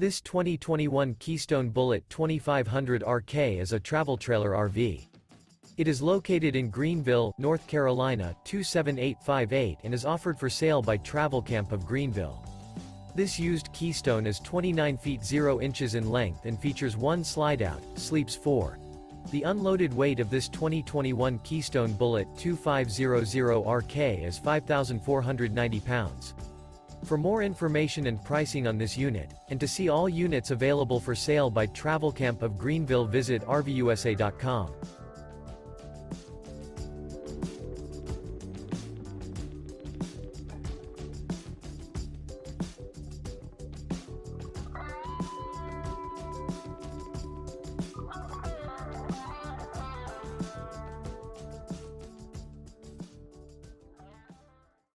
This 2021 Keystone Bullet 2500 RK is a travel trailer RV. It is located in Greenville, North Carolina 27858 and is offered for sale by Travelcamp of Greenville. This used Keystone is 29 feet 0 inches in length and features one slide-out, sleeps 4. The unloaded weight of this 2021 Keystone Bullet 2500 RK is 5,490 pounds. For more information and pricing on this unit, and to see all units available for sale by Travelcamp of Greenville, visit RVUSA.com.